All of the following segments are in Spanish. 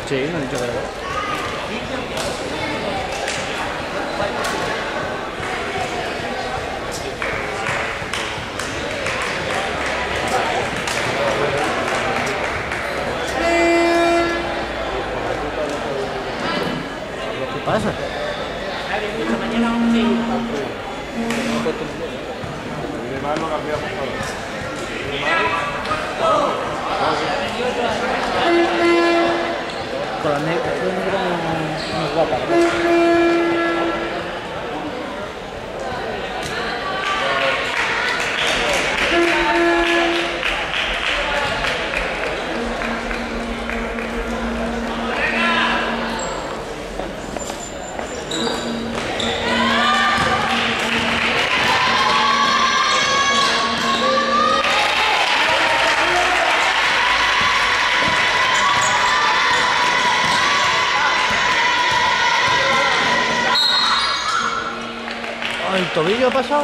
Sí, me han dicho que era. ¿Qué pasa? Con la negra no es guapa, ¿no? ¿El tobillo ha pasado?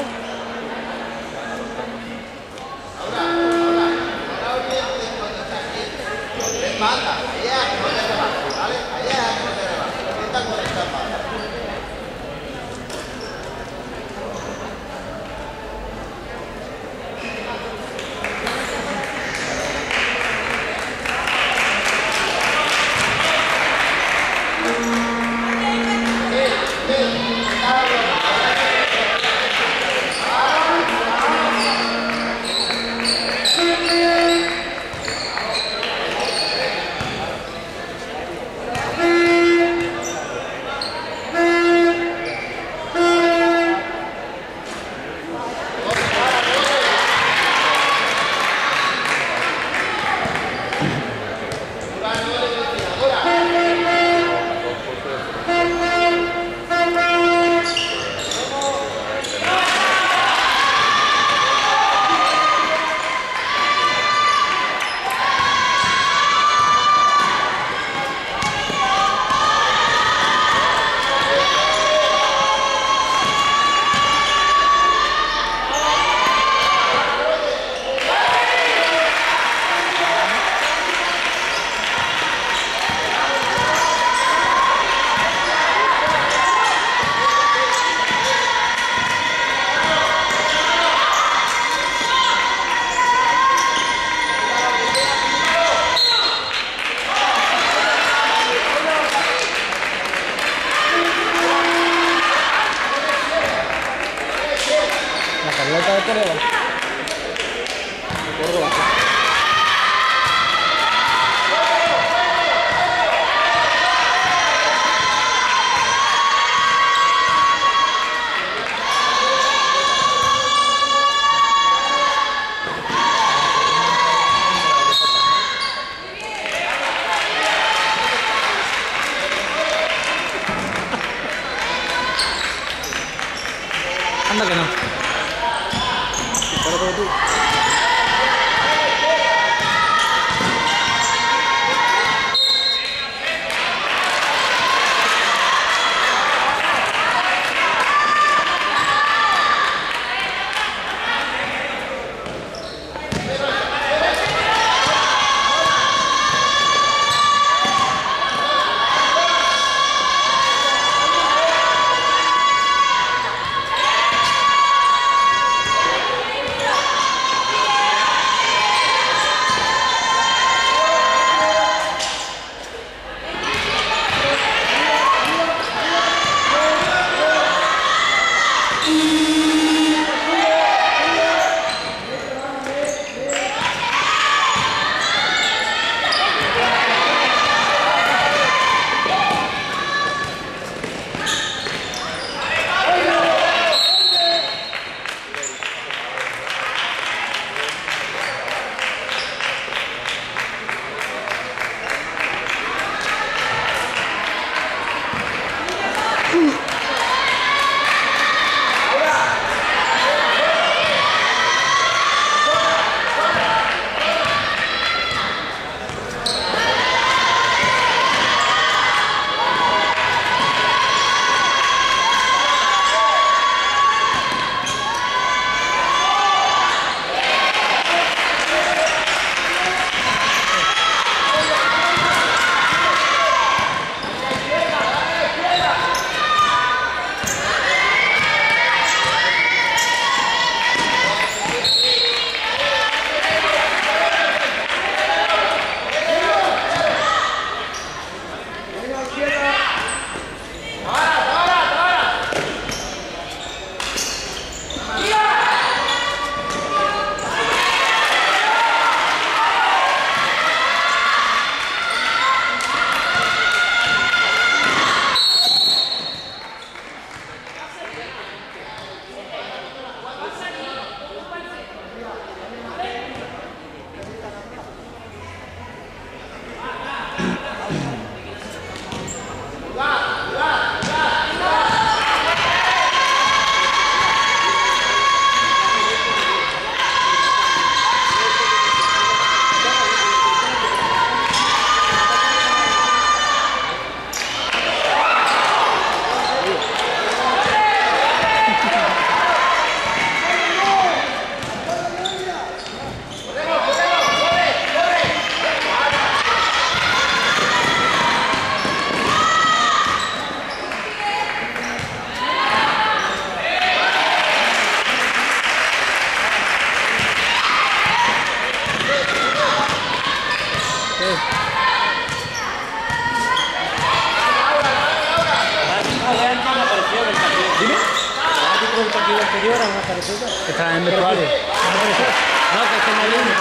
Dime. El partido anterior han aparecido. Está en vestuario. No, que está en la línea.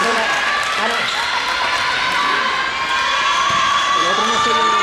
El otro no se lo...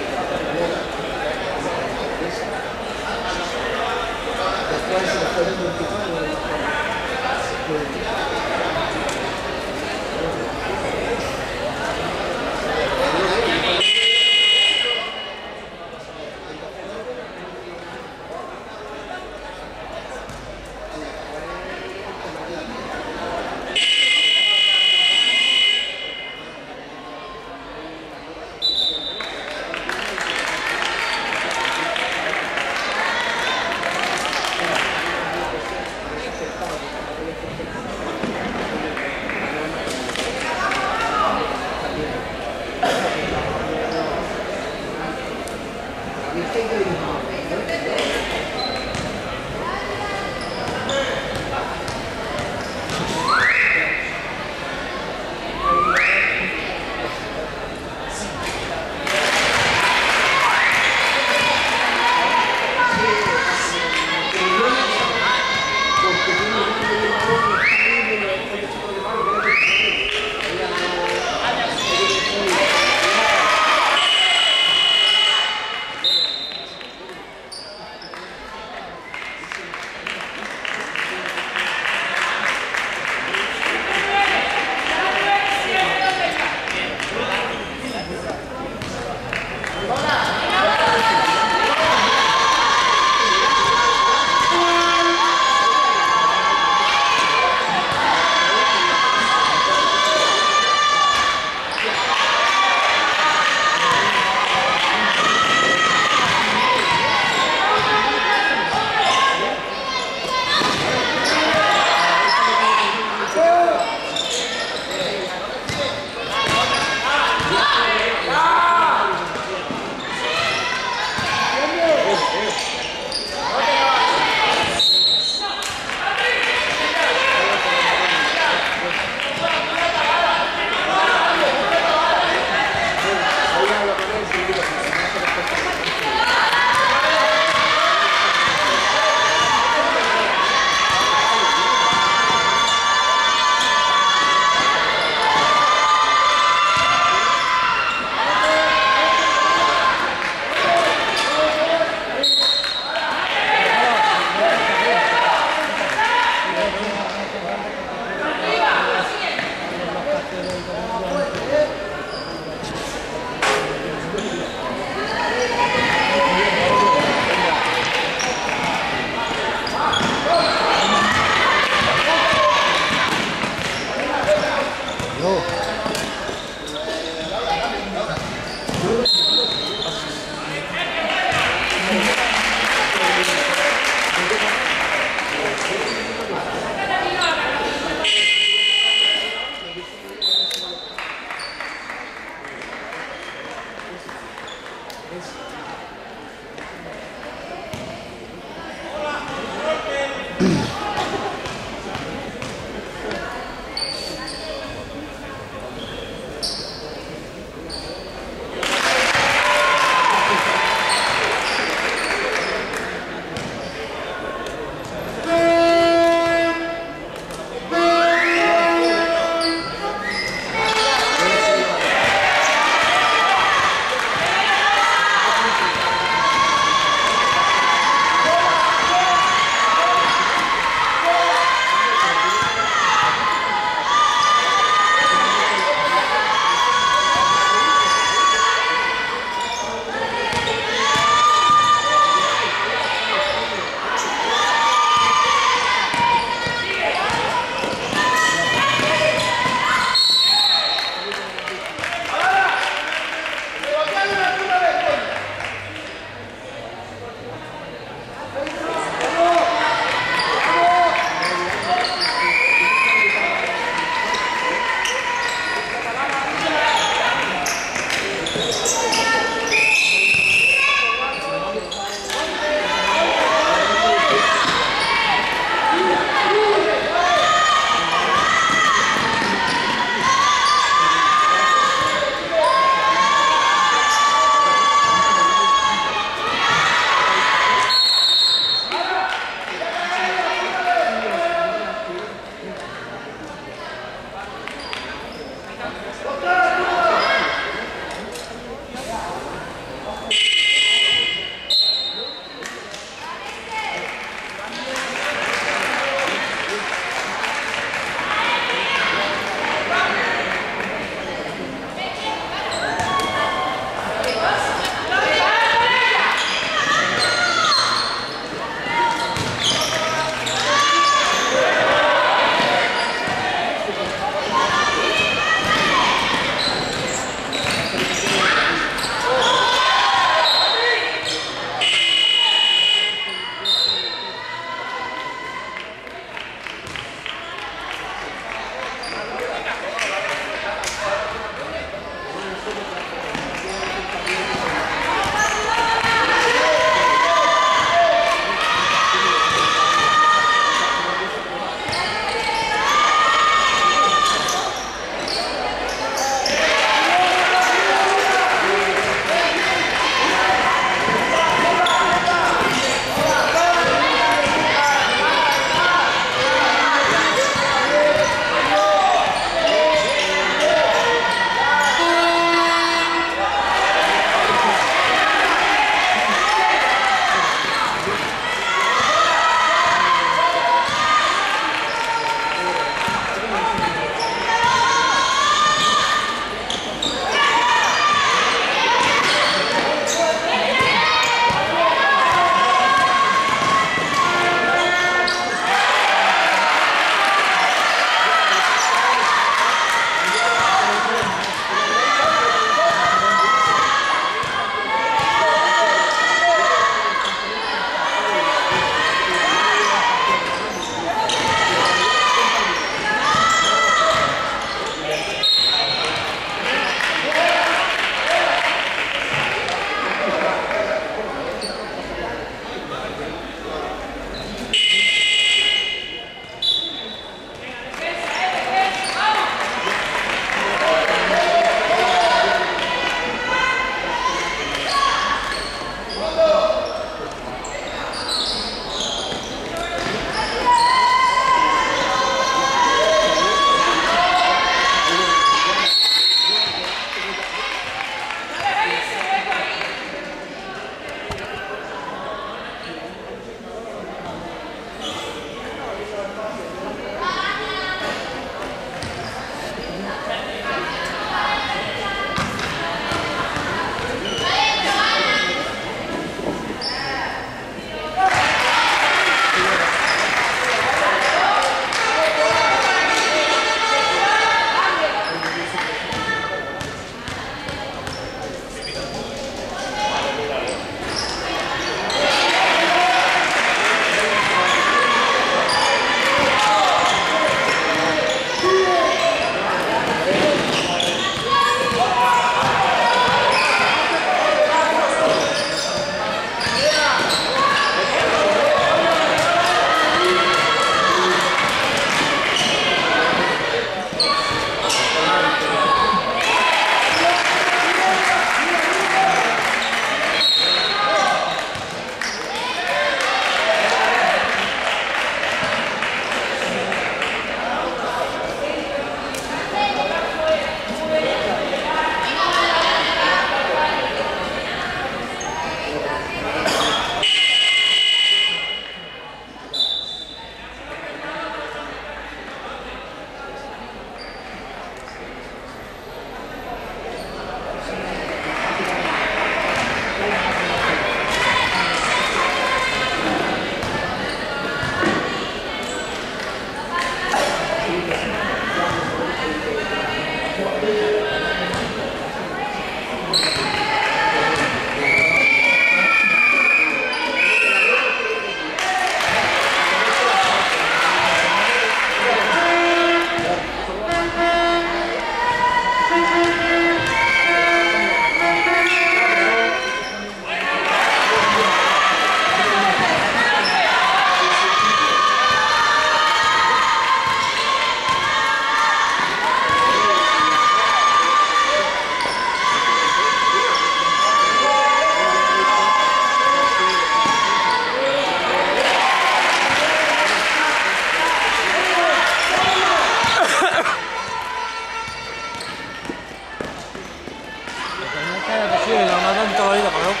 no tanto la vida, cabrón.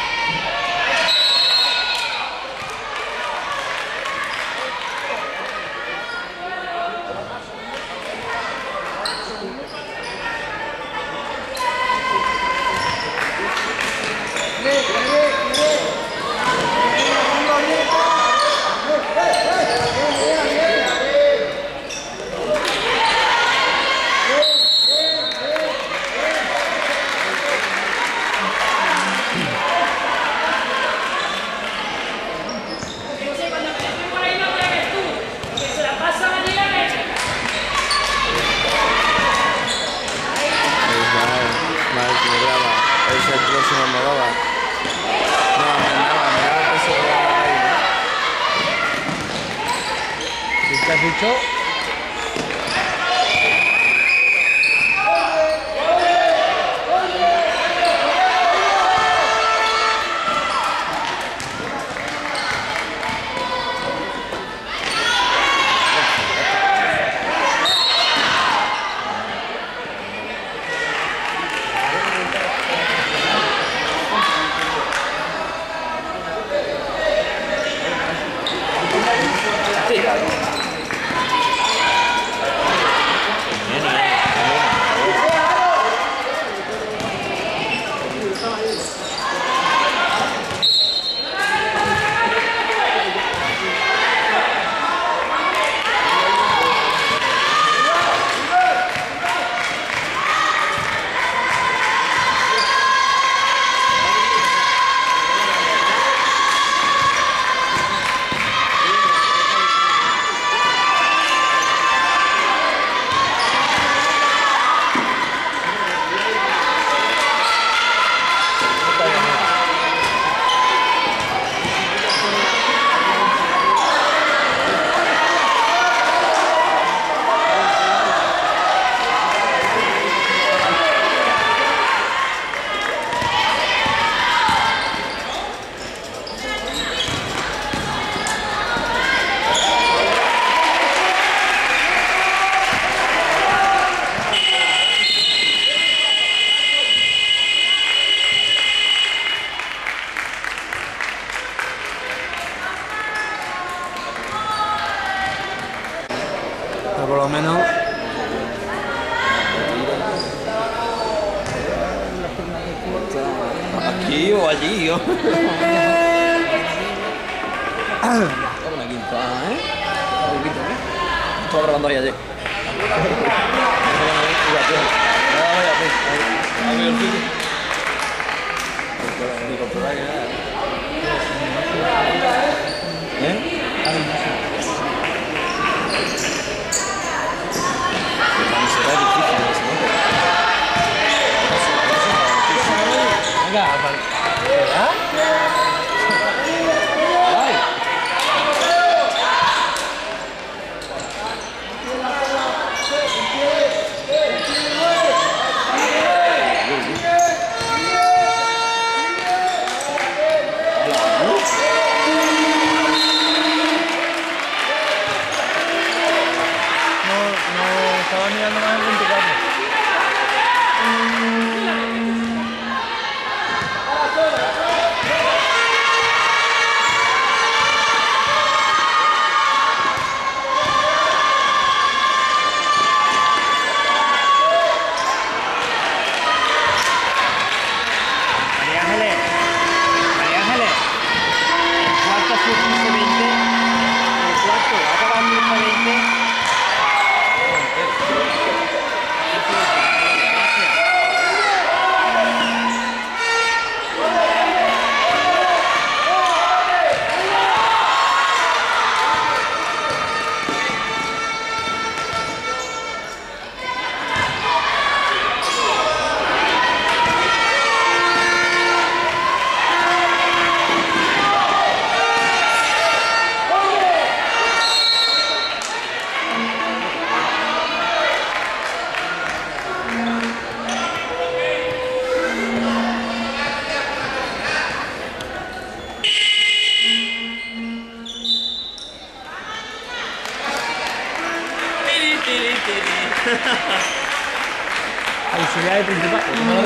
¿Qué has dicho? Por lo menos aquí o allí, yo. Una quinta, ¿eh? Estaba grabando ahí ayer. estaba mirando más el 24.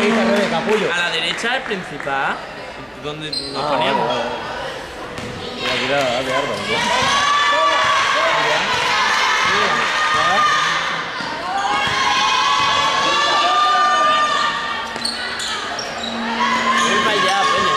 dice al revés, capullo. A la derecha el principal. ¿Dónde nos Ah, poníamos? vale, vale. Voy a tirar de árbol, ¿no? Ven para allá, Pene.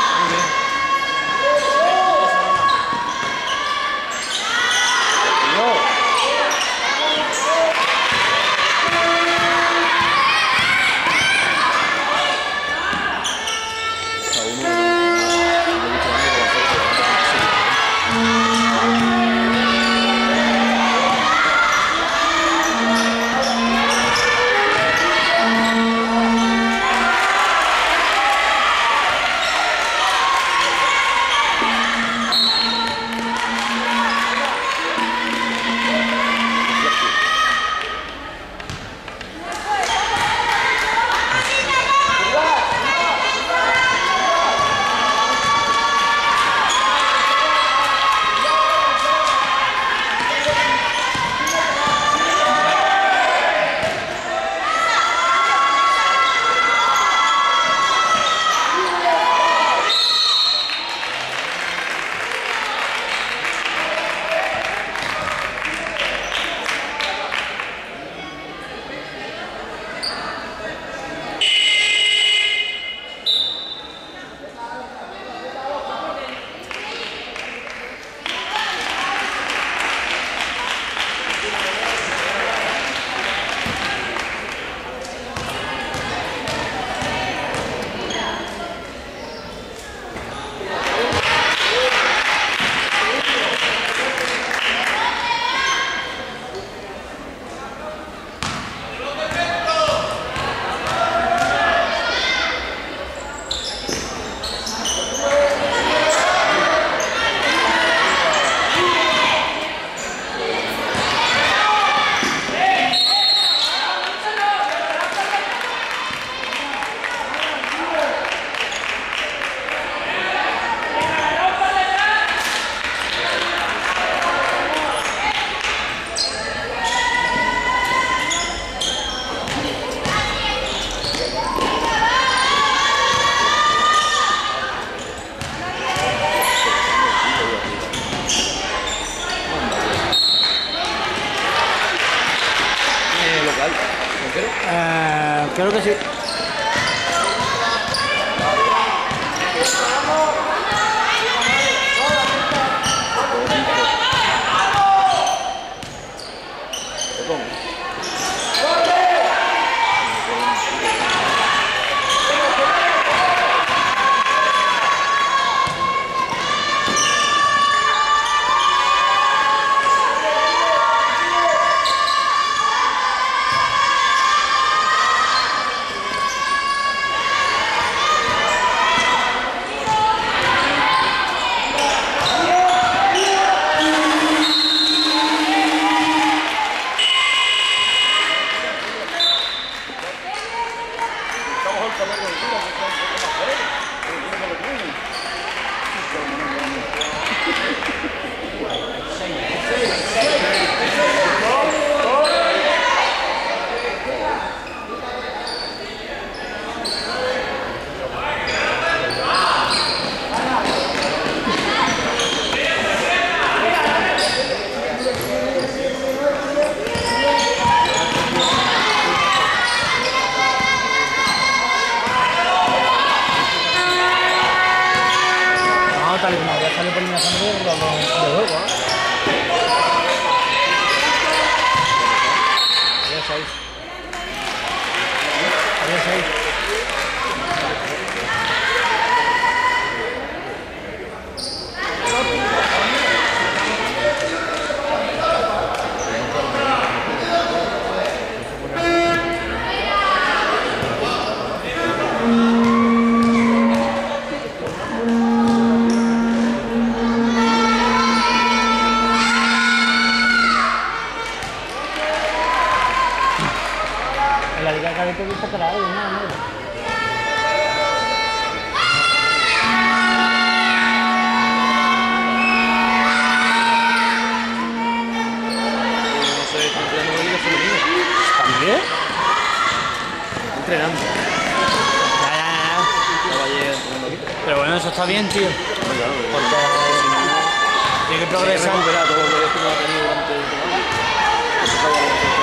Creo que sí. Tal y como había salido por mi sangre de juego, ¿eh? Había 6. Había 6. Pero bueno, eso está bien, tío. Claro, Porque tiene que progresar. recuperar todo lo que no ha tenido durante el año.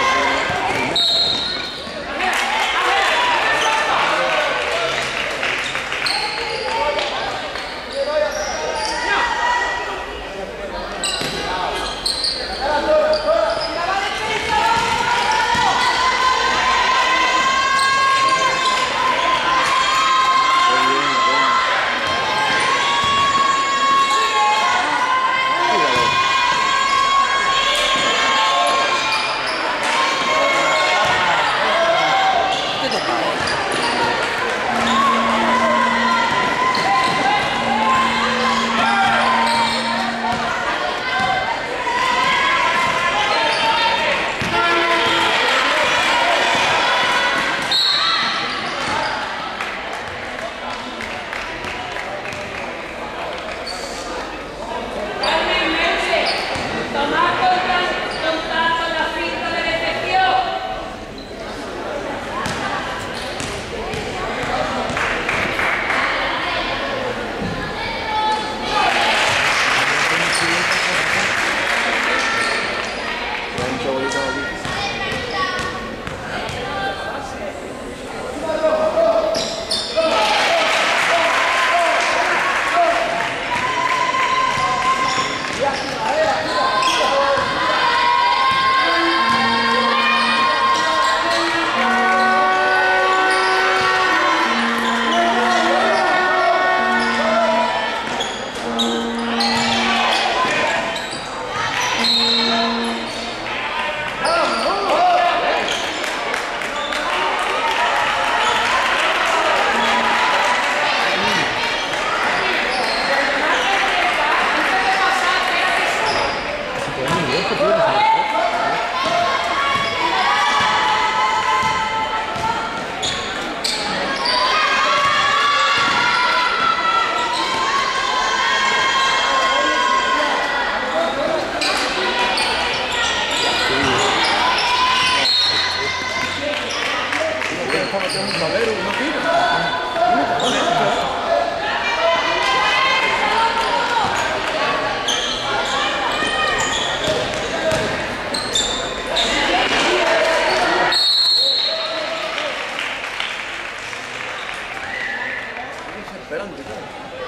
Desesperante, ¿sabes?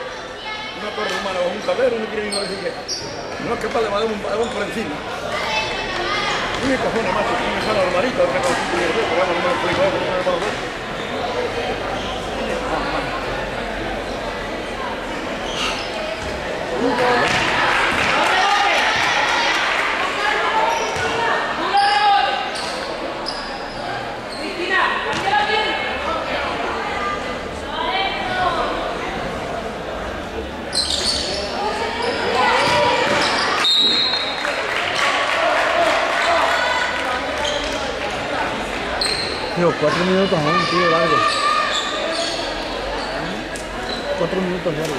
Una torre humana o un tablero, uno quiere venir a decir que no es capaz de mandar un balón por encima. Y me cojones, macho, que me sale normalito, otra cosa que tiene que ver, pero vamos, no me lo explico, no me lo puedo ver. Tío, 4 minutos aún, tío, largo. 4 minutos largos.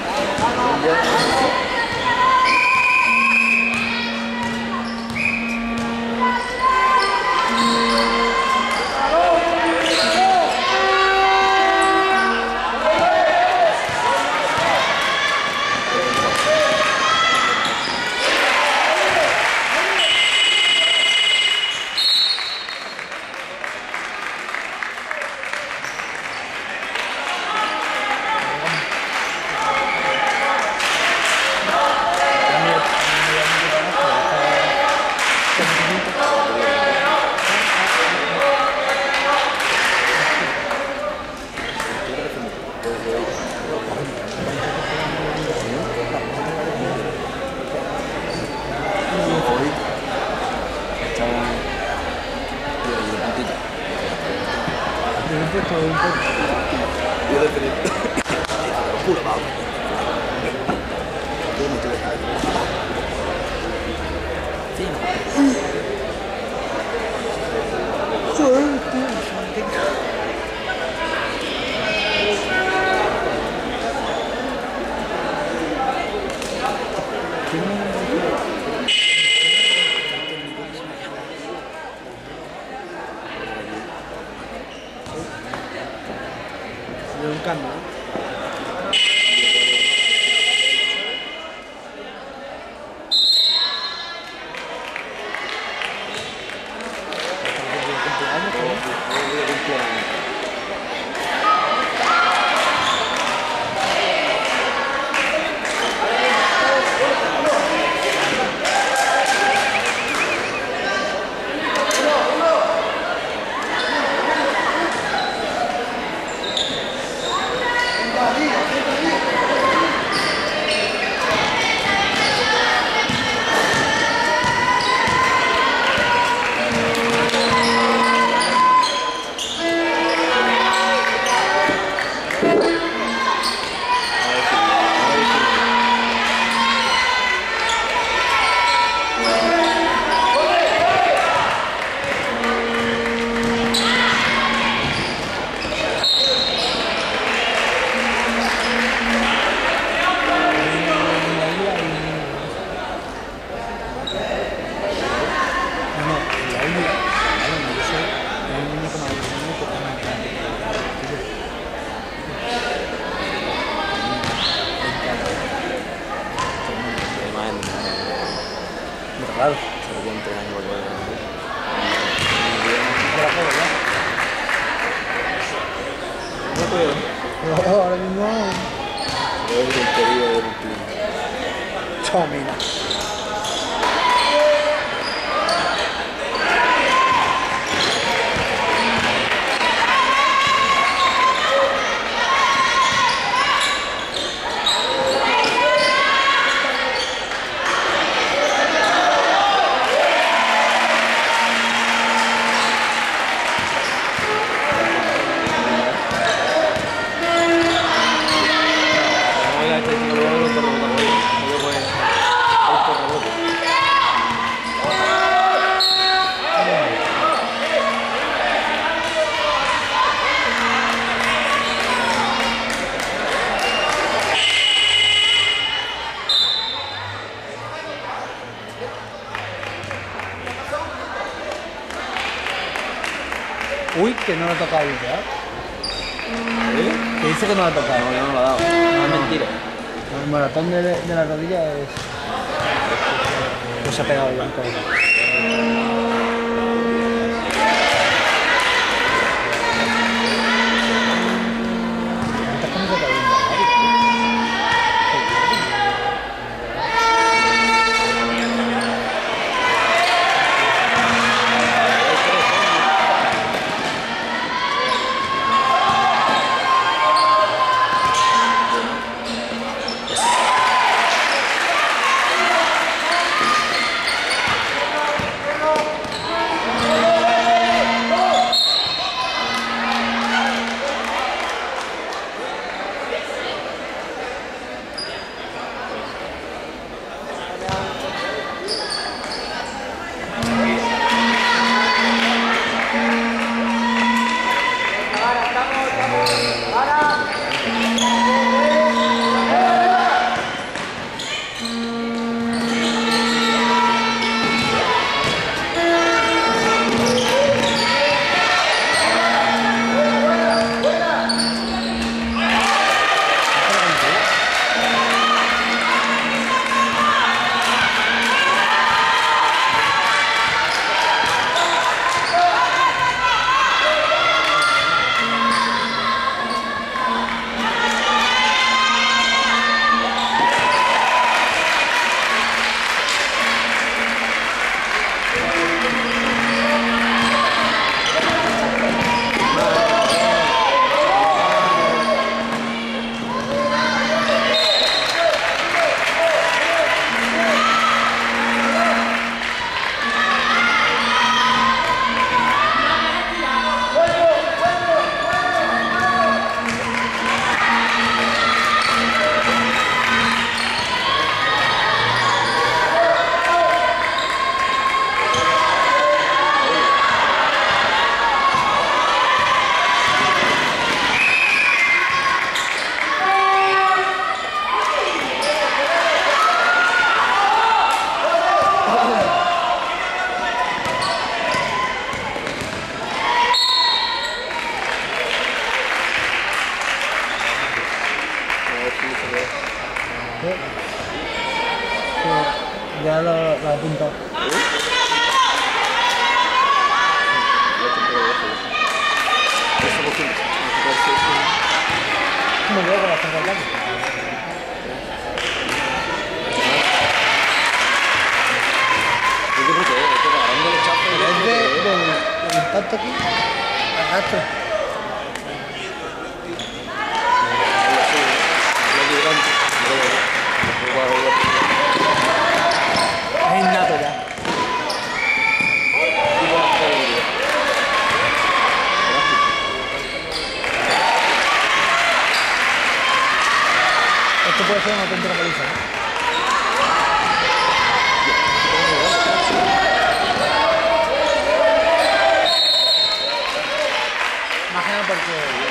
Yo de tener... Pura baba. Yo no tuve nada. De un cambio, ¿no? Claro. Serían 3 años para que vaya. No puedo. No, ahora mismo. Pero es el querido de Brooklyn. Chomina. Uy, que no lo ha tocado ya. Que dice que no lo ha tocado. No, yo no lo he dado. No, es mentira. El maratón de la rodilla es. Pues se ha pegado ya un poco. Ya lo he apuntado. ¿Cómo veo que la tengo hablando? ¿Es del impacto aquí? Arrastro. Es innato ya. Esto puede ser una auténtica paliza, ¿no? Imagina porque...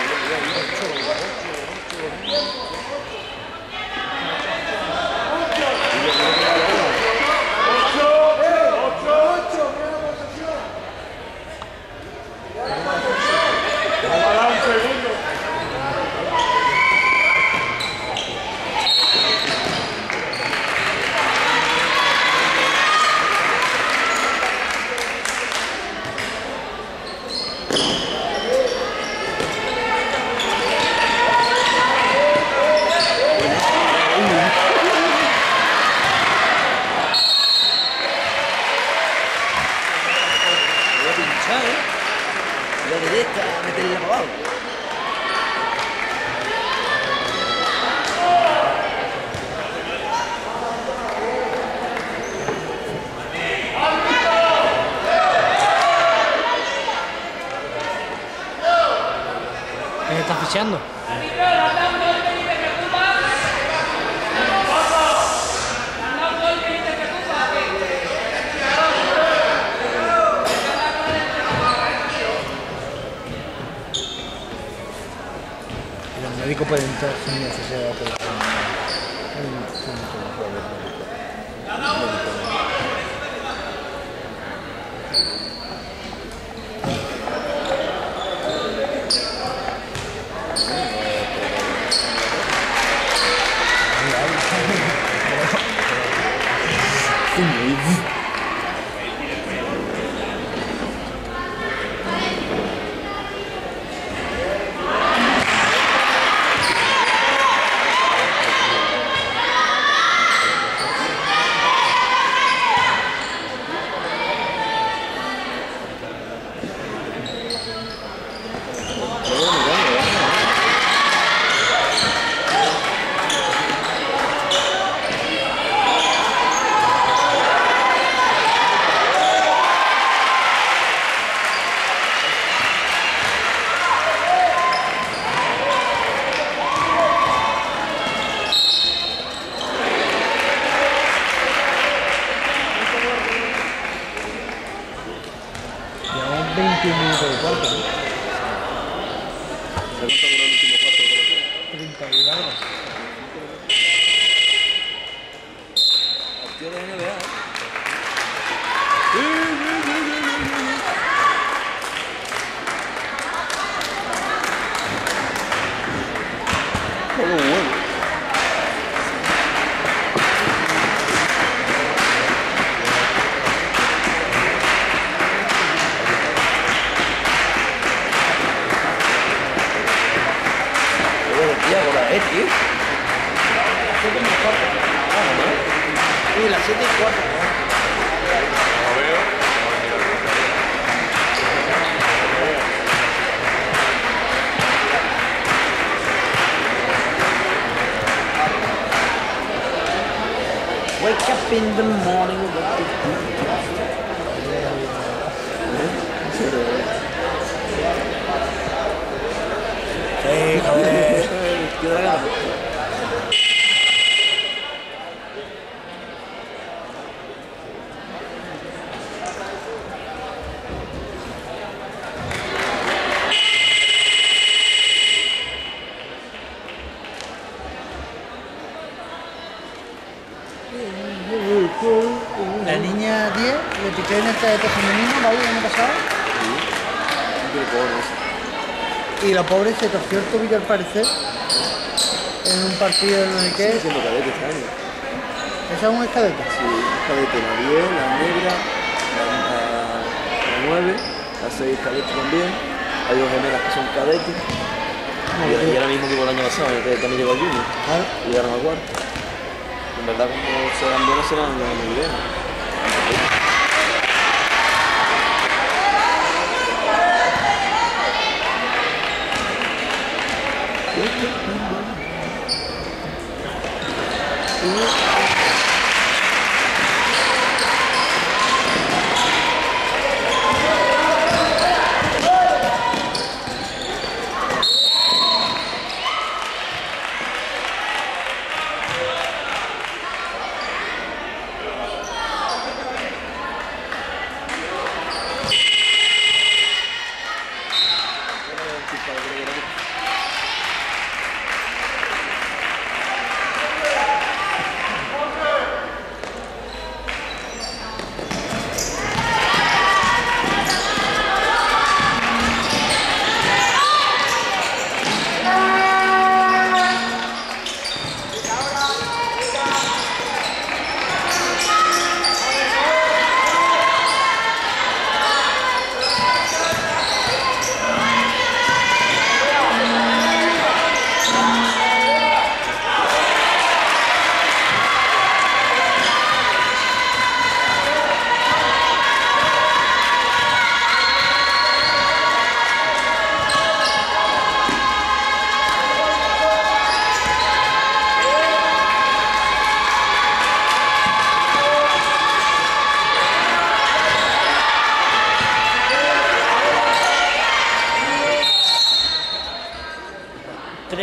tirando. Los médicos pueden entrar sin necesidad de operación. Llevamos 21 minutos de cuarto, ¿no? ¿Cuánto duró el último cuarto de colocación? 30 y algo. Partido de NBA. Juego bueno. Tío. Uy, las 7 y 4. Lo veo. Wake up in the morning. Sí, joder. La niña 10 le piqué en esta de femenino, ¿vale? El año pasado. Sí, Y la pobre se torció el tobillo al parecer en un partido de no sé qué. siendo cadete este año. ¿Esa es un escadete? Sí, cadete, la 10, la negra, la 9, la 6 cadete también. Hay dos gemelas que son cadetes. Y ahora mismo que por el año pasado, que también llegó al junior. Claro. Llegaron al cuarto. En verdad, como serán buenos, serán muy bien.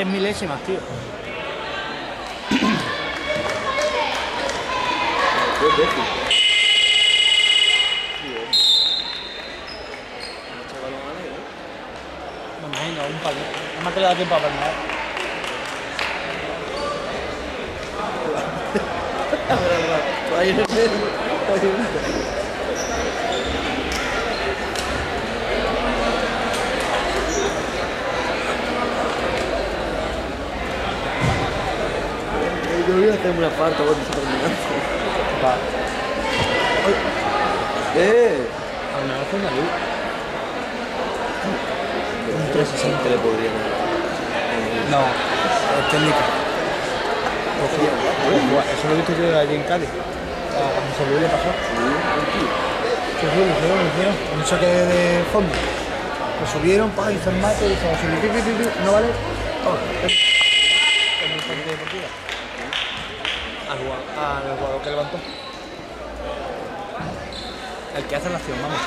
3 milésimas, tío. Dos veces. Me imagino, un par. No me ha quedado tiempo a perder. Ahí en el medio, ahí en el medio. Yo voy a hacer una falta cuando se termina. Va. A lo mejor fue una luz. Un 360 le podría dar. No, es técnica. Eso lo he visto yo allí en Cádiz. A José Luis le pasó. Lo hicieron. Un saque de fondo. Lo subieron, hizo el mate, hizo José Luis, no vale. En mi parte deportiva. Al jugador que levantó. El que hace la acción, vamos.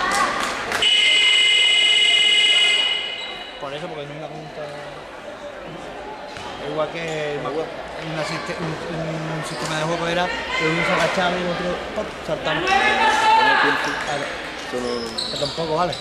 Por eso, porque nunca pregunta. Igual que un sistema de juego era que uno se agachaba y otro ¡pop! Saltaba. Claro. Que tampoco vale.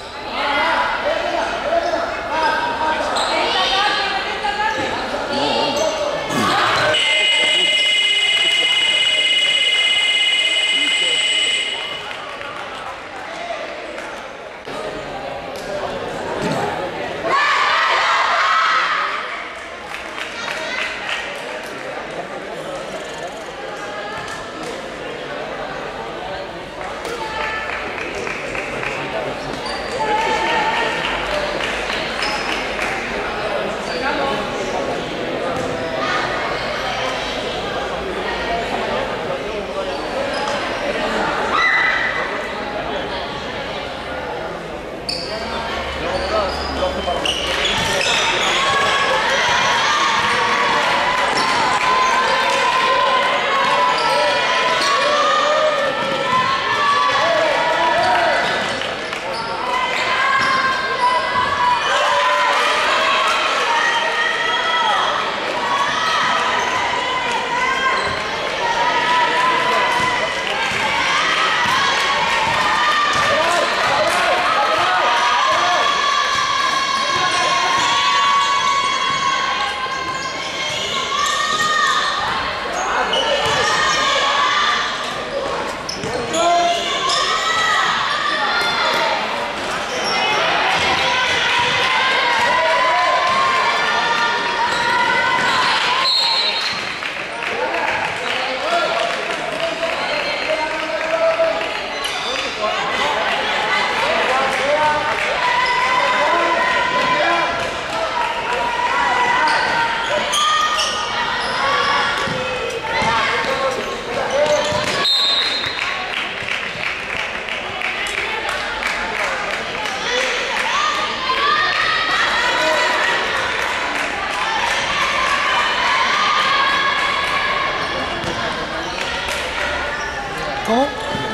¿Cómo?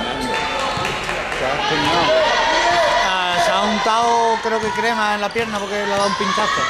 Se ha untado, creo que crema en la pierna porque le ha dado un pinchazo.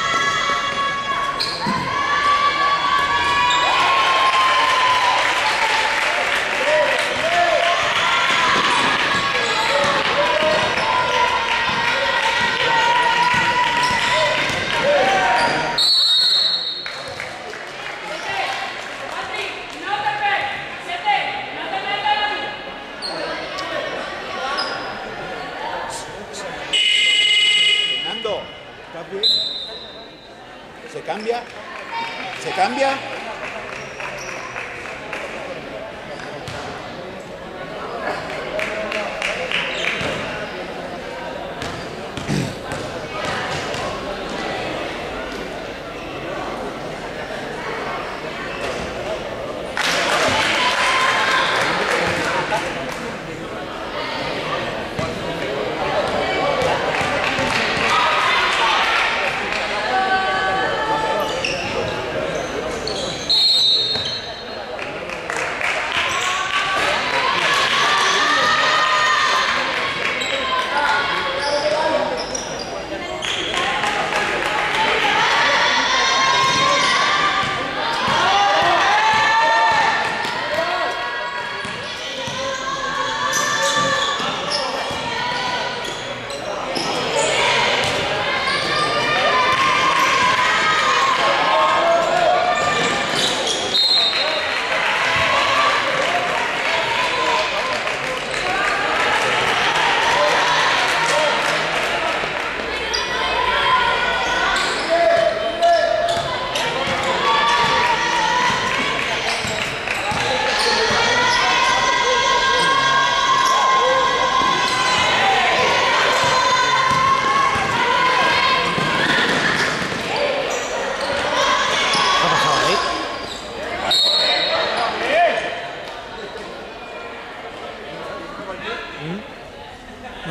¿Se cambia? ¿Se cambia?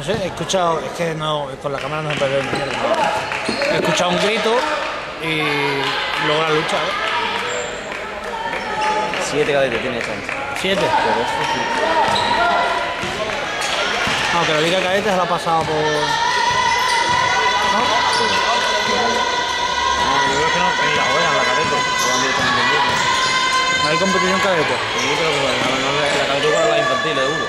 sé, he escuchado, es que no, con la cámara no se puede ver una mierda. He escuchado un grito y luego la lucha, ¿eh? 7 cadetes tiene esta gente. 7. No, que la Liga Cadete se la ha pasado por... ¿No? Yo creo que no, en la hora, en la cadete. ¿No hay competición cadete? Yo creo que la cadete para las infantiles, seguro.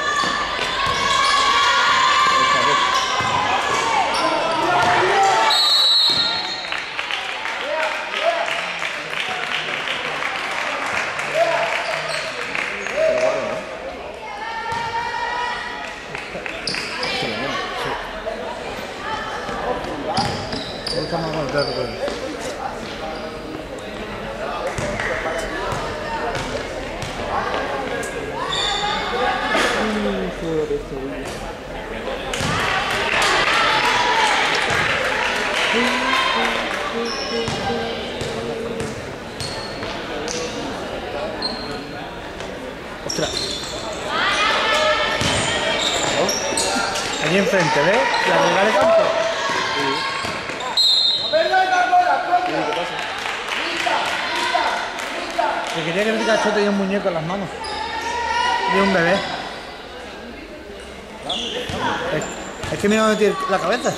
Ostras. Allí enfrente, ¿ves? La regla de campo. Que quería que el Pikachu tenía un muñeco en las manos. Y un bebé. Es que me iba a meter la cabeza.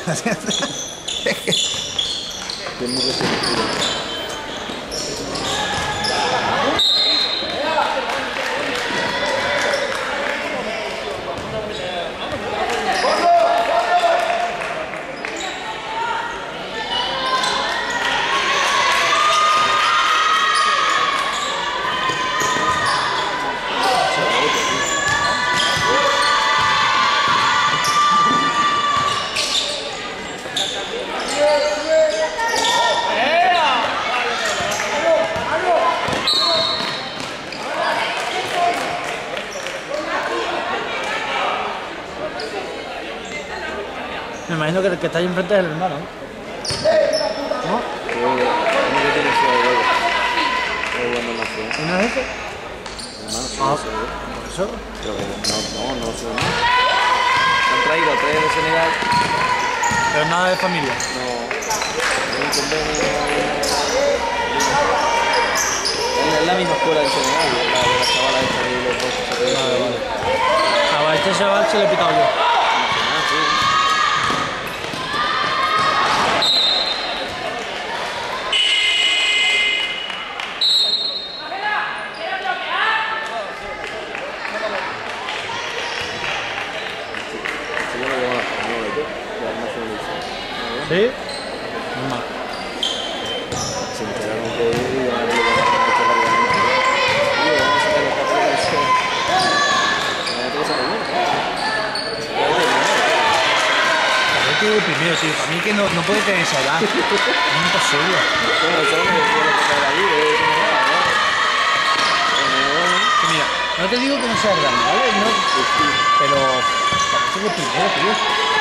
Me imagino que el que está ahí enfrente es el hermano, ¿no? ¿No? ¿Y no es ese? Ah, por eso. Pero que no sé. Han traído 3 de Senegal. Pero nada de familia. No. Hay un convenio. Es la misma escuela de Senegal, la de las chavalas esta de los dos. Vale. A este chaval se le he picado yo. ¿Sí? No. Se enteraron que iban a hecho rápidamente. Y vamos a sacar los papeles de Primero, tío, para mí que no puede tener esa edad. Es imposible. Que mira, no te digo que no sea grande, ¿vale? No, pero parece que primero, tío.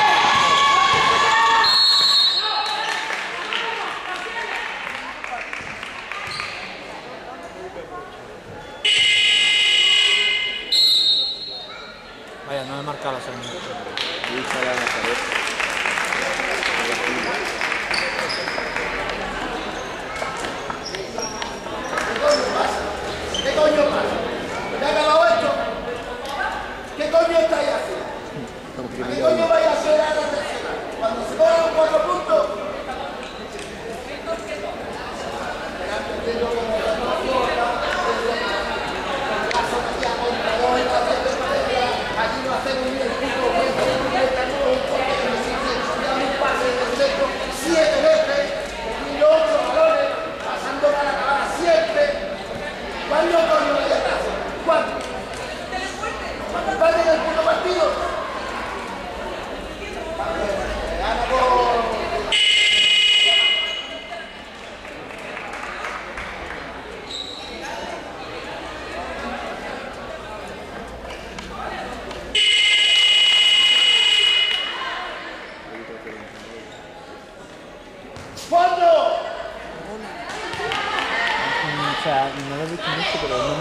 Vaya, no he marcado la segunda. ¿Qué coño pasa? ¿Te ha acabado esto? ¿Qué coño estáis haciendo? ¿Qué coño vais a hacer a la tercera? Cuando se pongan 4 puntos. Aquí no hacemos ni el puto momento. 7 veces, cogiendo 8 balones, pasando para acabar siempre. ¿Cuándo coño le atrás? ¿Cuándo? ¿Cuándo parte del puto partido? Gana por... ¡Fondo! O sea, no lo he visto mucho, pero no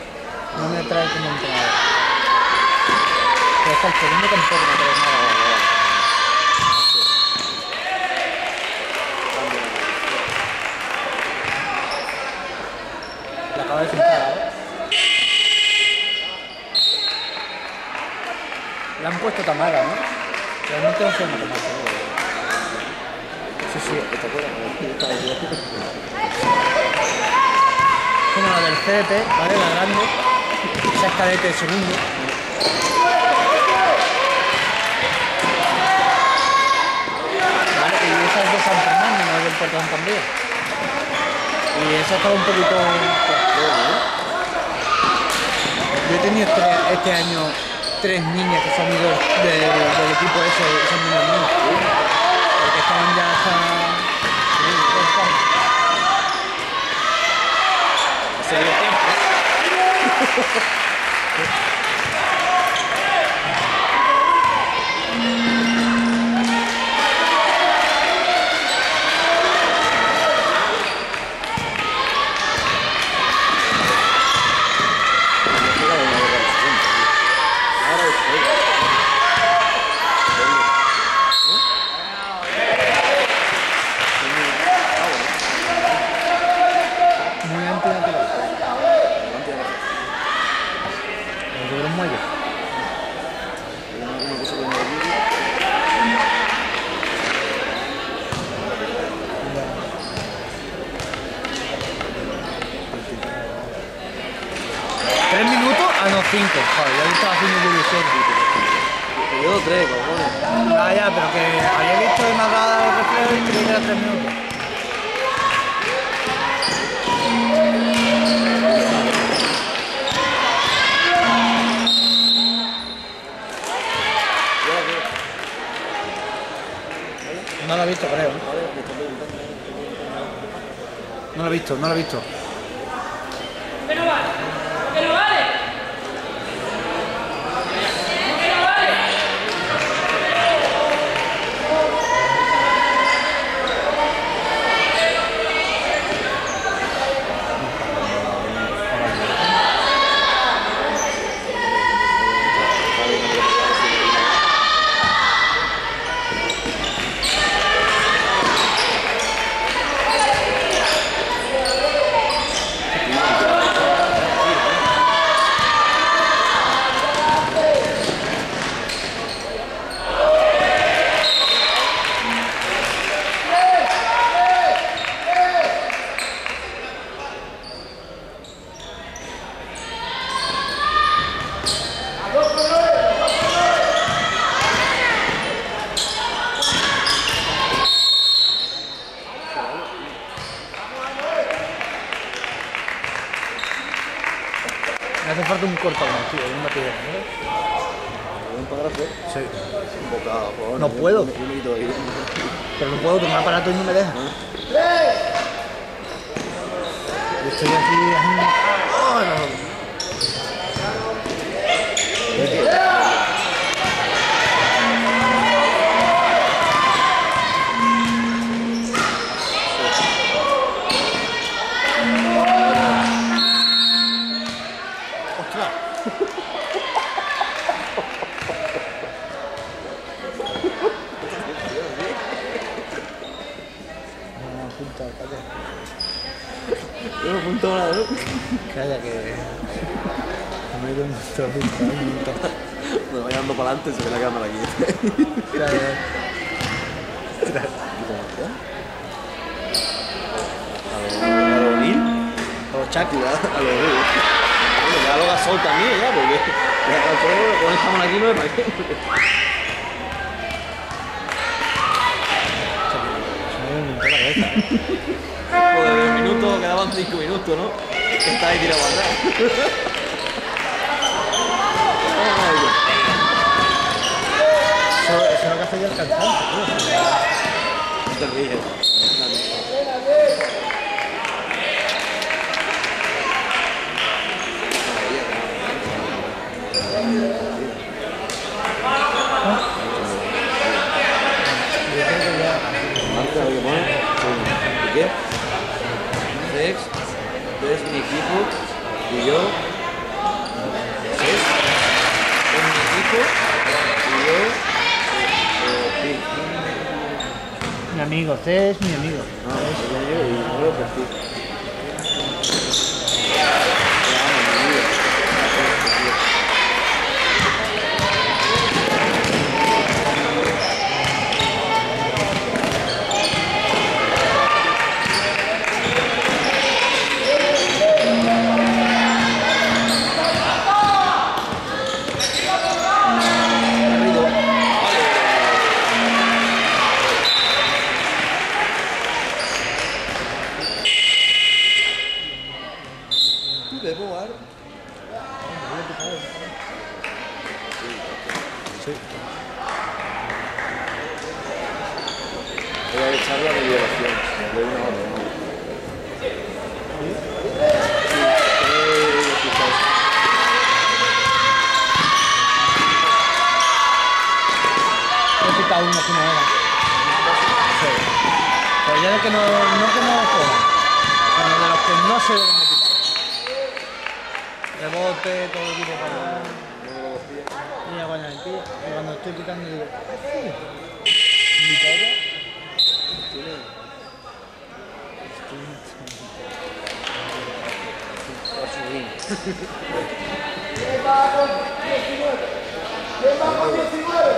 me trae como entrenador. Pero hasta el segundo tampoco me trae nada. La acaba de pintar ahora. La han puesto Tamara, ¿no? Realmente no se llama Tamara. Sí, sí. ¿Te acuerdas? Como la del CDT, ¿vale? La grande. Esa es cadete de segundo. Vale, y esa es de San Fernando, no es del Puerto de Santander. Y esa estaba un poquito... Yo he tenido este año 3 niñas que se han ido del equipo ese, esas niñas mías. Porque estaban ya hasta... Se dio tiempo. Muy antinatural. Sobre un muelle. Una cosa que me olvidé. 3 minutos, ah no, 5. Joder, ya estaba haciendo ilusión. Yo 3, cojones. Ah, ya, pero que había visto y me ha dado el reflejo y creí que era 3 minutos. No lo he visto, creo. No lo he visto, no lo he visto. ¡Que no vale! ¡Que no vale! ¡Que no vale! Me hace falta un cortador, tío, una piedra, ¿no? Un padrazo. Sí. Un bocado, por favor. No puedo. Un minuto ahí. Pero no puedo tomar aparato y no me deja. Yo estoy aquí haciendo... ¡Oh, no! ¡Ostras! No, punta, calla. Yo no apunto nada, ¿no? Calla que... Me he ido un montón. Me vaya dando para adelante, se ve la cámara aquí. Calla. A lo O'Neill. A los chacos. A lo O'Neill. Bueno, ya lo Gasol también, ya, porque ya Gasol con esta mano aquí no es para qué. Se me ha ido un montón la cabeza. Joder, de minutos, quedaban 5 minutos, ¿no? Está ahí tirado atrás. Eso es lo que hace ya el cantante, tío. No te ríes. Marca lo que pone. ¿Y qué? Sex, es mi equipo y yo. Sex, es mi equipo y yo. Sí. Mi amigo, C es mi amigo. No, es mi amigo y yo perfil. de jugar. Sí. Voy a echar la liberación. Le doy una hora, ¿no? He quitado uno que no era. Sí. Pero ya de que no juegan, sino de los que no se deben de quitar. Rebote, todo tipo para allá. Y ya cuando el pie, y cuando estoy quitando digo, mi polla. ¿Quién va con 19? ¿Quién va con 19?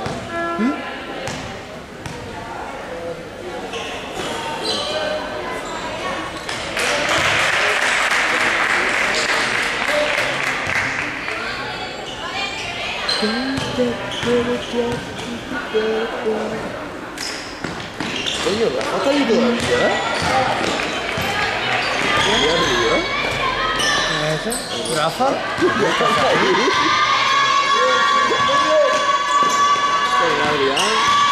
Coño, Rafa está ahí todavía. ¿Qué arriba? ¿Quién es ese? ¿Rafa? Venga, Adrián.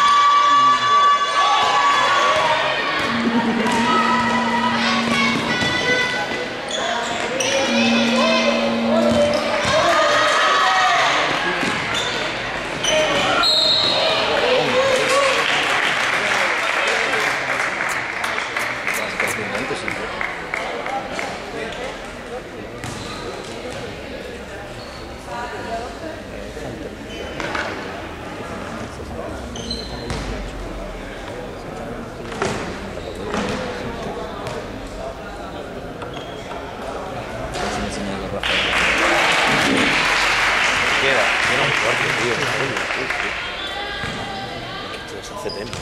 Esto es hace tiempo.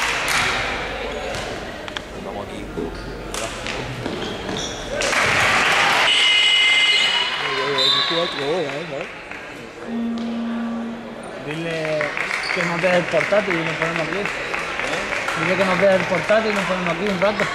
Vamos aquí. Dile que nos deje el portátil y nos ponemos aquí. Dile que nos deje el portátil y nos ponemos aquí un rato.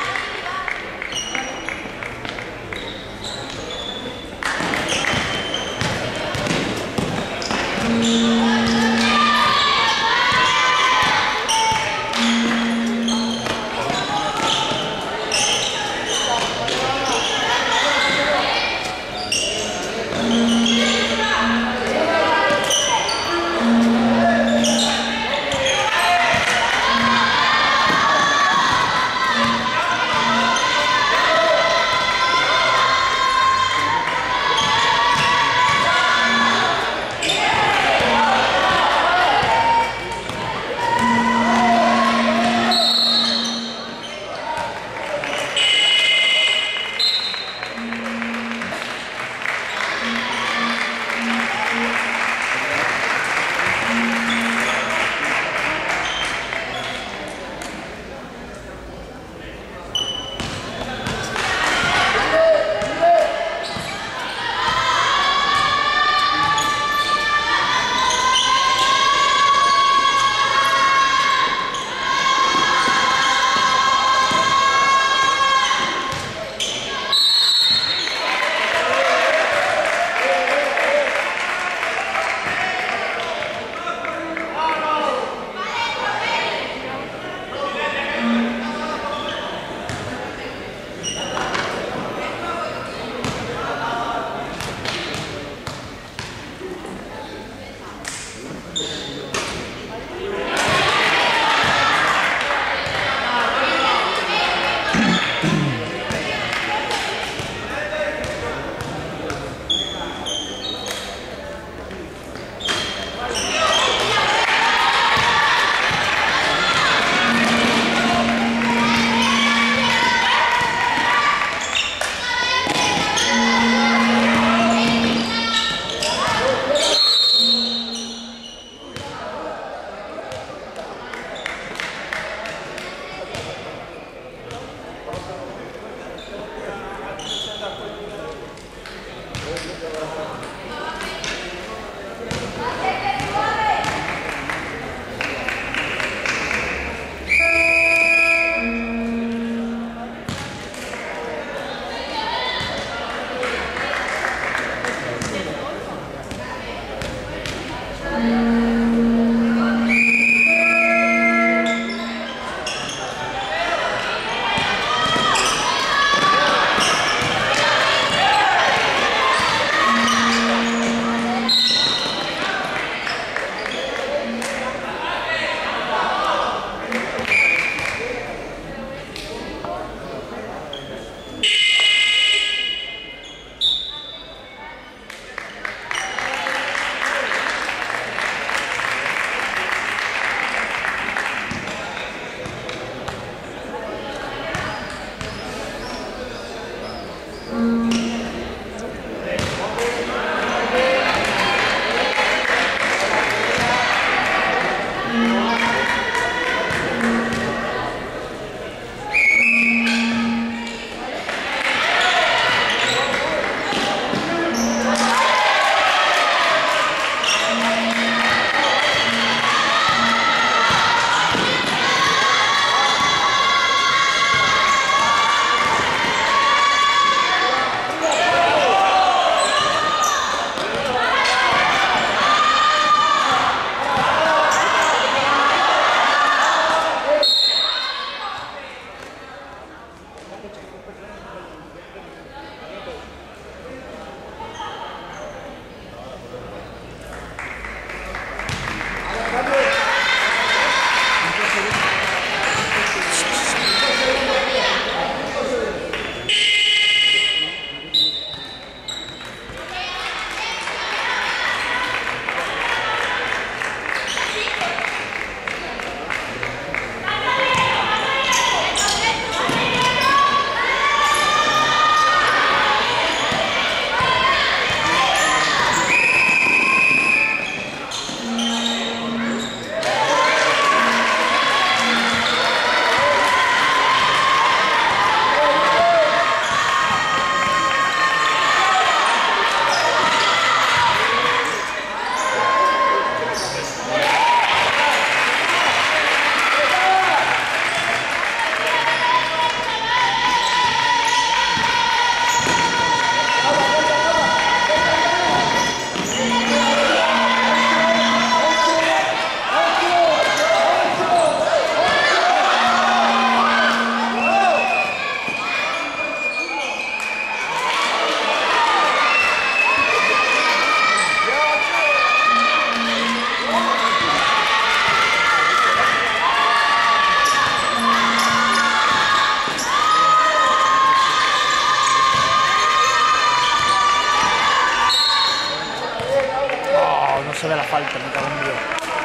se ve la falta, me cago en Dios.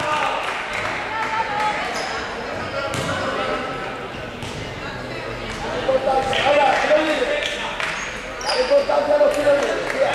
Ahora, tiro libre. La importancia de los tiros libres, tía.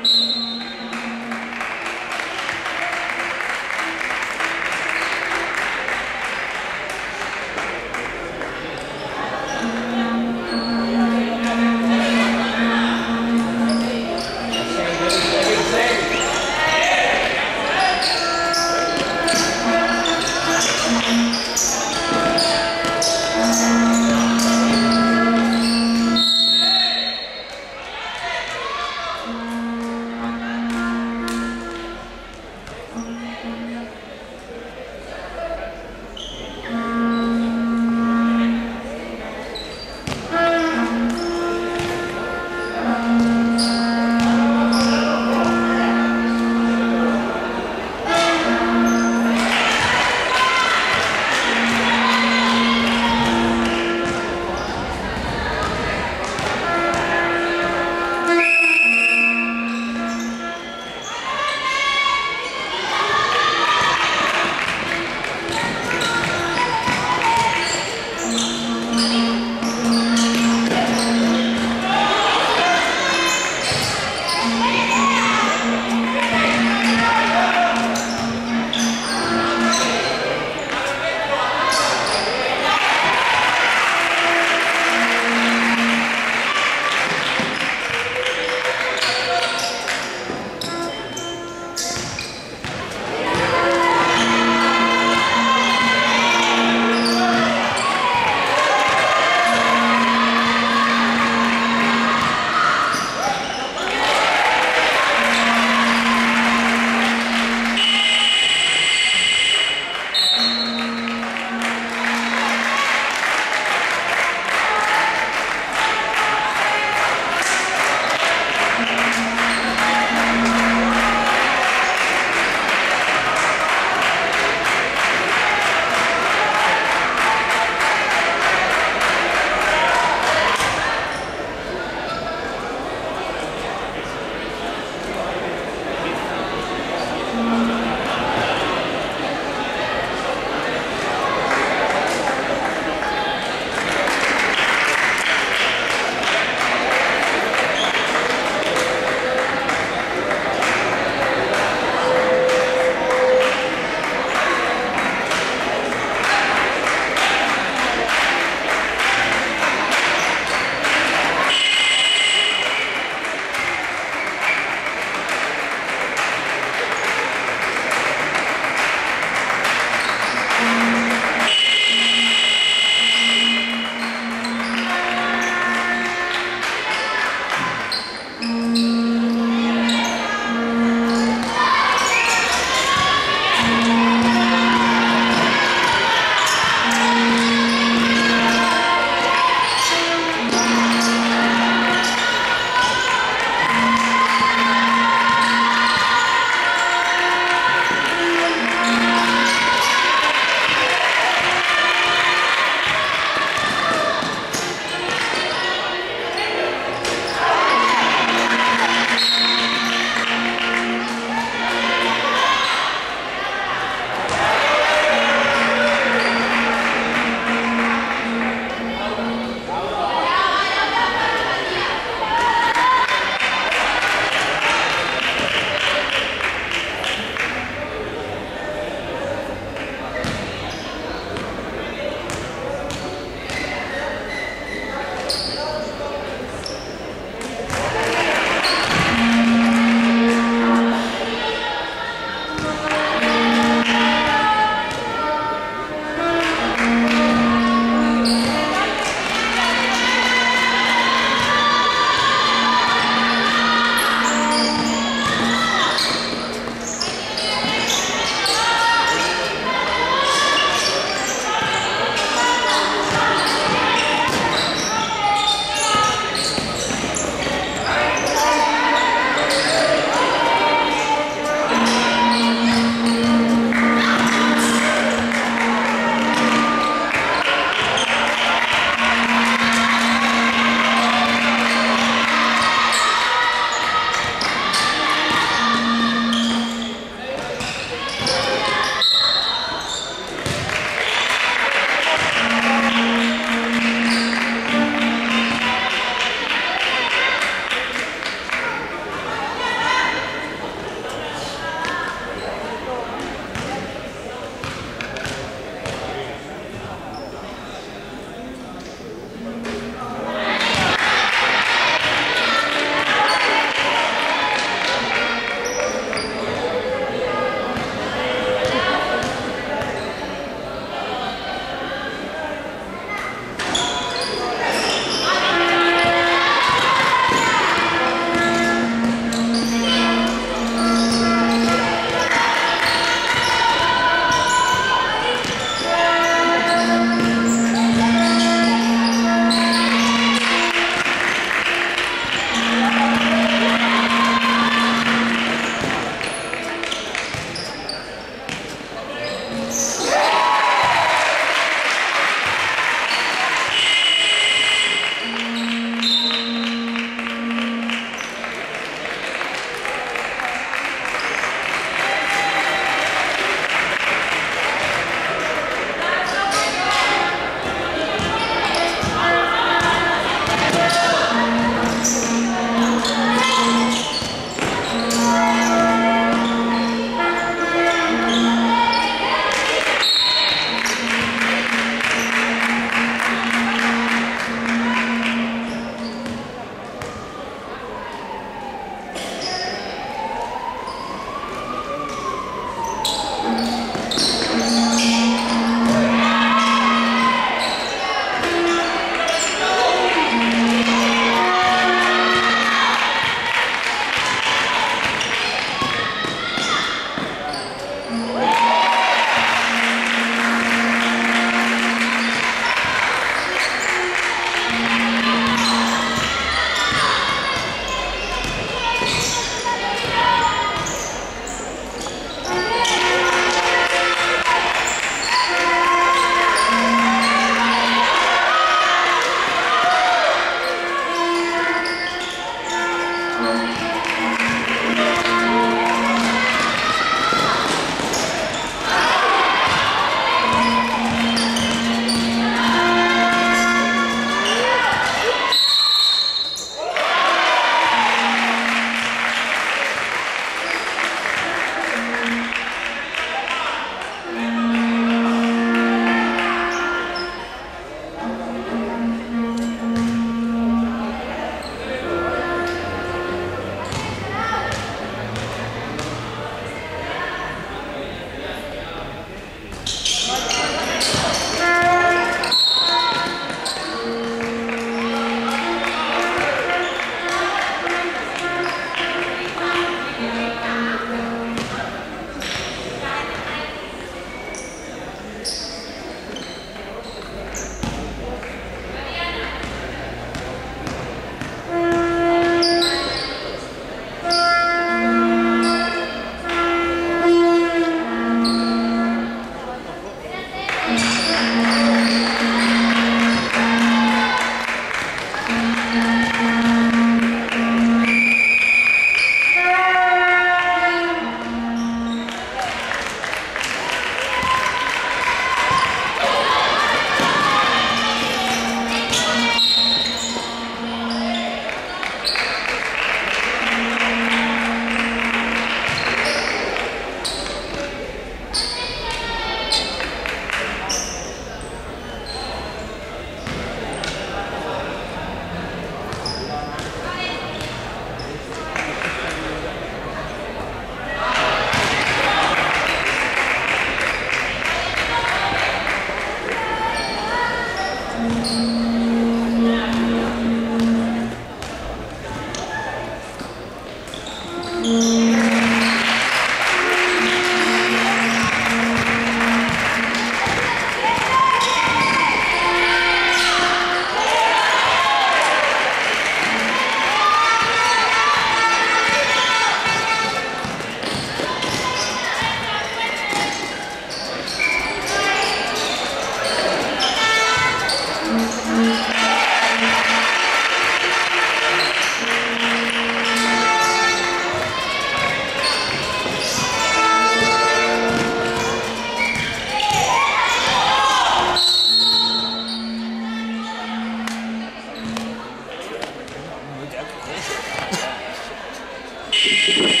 Muy